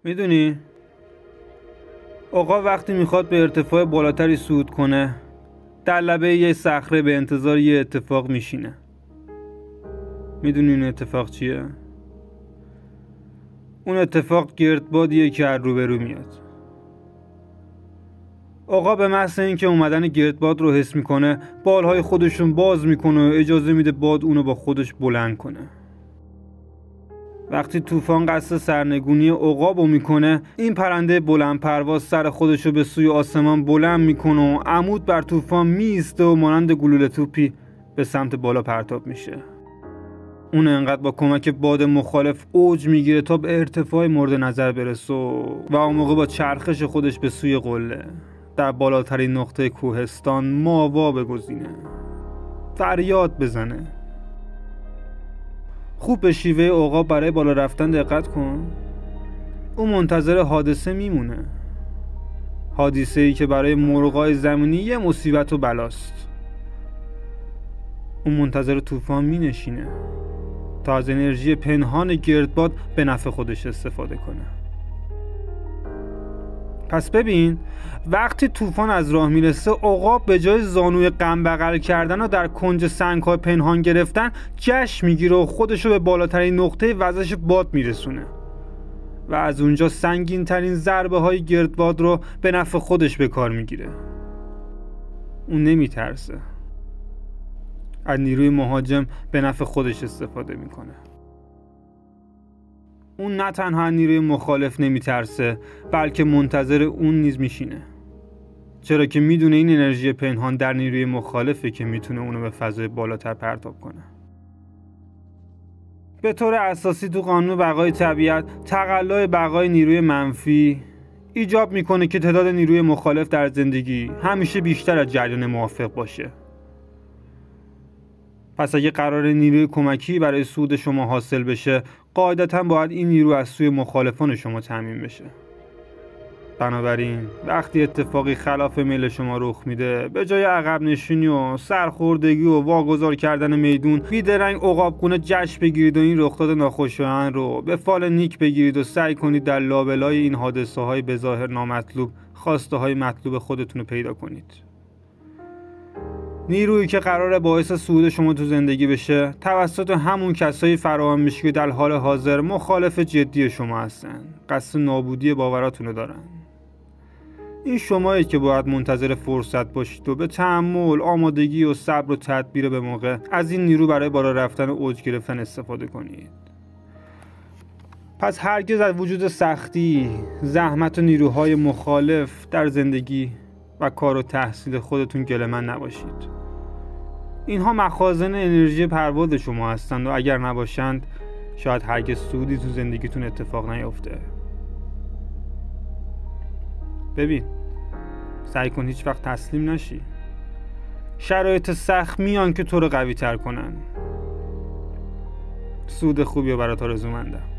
میدونی؟ عقاب وقتی میخواد به ارتفاع بالاتری صعود کنه در لبه یه صخره به انتظار یه اتفاق میشینه. میدونی اون اتفاق چیه؟ اون اتفاق گردبادیه که از روبرو میاد. عقاب به محض اینکه اومدن گردباد رو حس میکنه بالهای خودشون باز میکنه و اجازه میده باد اونو با خودش بلند کنه. وقتی طوفان قصد سرنگونی عقاب رو میکنه این پرنده بلند پرواز سر خودش رو به سوی آسمان بلند میکنه و عمود بر طوفان میسته و مانند گلوله توپی به سمت بالا پرتاب میشه. اون انقدر با کمک باد مخالف اوج میگیره تا به ارتفاع مورد نظر برسه و اون موقع با چرخش خودش به سوی قله در بالاترین نقطه کوهستان ماوا بگزینه، فریاد بزنه. خوب به شیوه عقاب برای بالا رفتن دقت کن. اون منتظر حادثه میمونه، حادثه‌ای که برای مرغای زمینی یه مصیبت و بلاست. اون منتظر طوفان مینشینه تا از انرژی پنهان گردباد به نفع خودش استفاده کنه. پس ببین وقتی طوفان از راه میرسه عقاب به جای زانوی غم بغل کردن و در کنج سنگ‌ها پنهان گرفتن جشن میگیره و خودشو به بالاترین نقطه وزش باد میرسونه و از اونجا سنگین ترین ضربه های گردباد رو به نفع خودش به کار میگیره. اون نمیترسه، از نیروی مهاجم به نفع خودش استفاده میکنه. اون نه تنها نیروی مخالف نمیترسه بلکه منتظر اون نیز میشینه، چرا که میدونه این انرژی پنهان در نیروی مخالفه که میتونه اونو به فضای بالاتر پرتاب کنه. به طور اساسی تو قانون بقای طبیعت تقلای بقای نیروی منفی ایجاب میکنه که تعداد نیروی مخالف در زندگی همیشه بیشتر از جریان موافق باشه. پس اگه قرار نیروی کمکی برای صعود شما حاصل بشه قاعدتاً باید این نیرو از سوی مخالفان شما تامین بشه. بنابراین وقتی اتفاقی خلاف میل شما رخ میده به جای عقب نشینی و سرخوردگی و واگذار کردن میدون بیدرنگ عقابگونه جشن بگیرید و این رخداد ناخوشایند رو به فال نیک بگیرید و سعی کنید در لابلای این حادثه های به ظاهر نامطلوب خواسته های مطلوب خودتون رو پیدا کنید. نیرویی که قراره باعث صعود شما تو زندگی بشه توسط همون کسایی فراهم میشه که در حال حاضر مخالف جدی شما هستن، قصد نابودی باوراتونو دارن. این شمایید که باید منتظر فرصت باشید و به تحمل، آمادگی و صبر و تدبیر به موقع از این نیرو برای بالا رفتن و اوج گرفتن استفاده کنید. پس هرگز از وجود سختی، زحمت و نیروهای مخالف در زندگی و کار و تحصیل خودتون گله‌مند نباشید. اینها مخازن انرژی پرواز شما هستند و اگر نباشند شاید هرگز صعودی تو زندگیتون اتفاق نیفته. ببین سعی کن هیچ وقت تسلیم نشی. شرایط سخت میان که تو رو قوی تر کنن. صعود خوبی رو برات آرزومندم.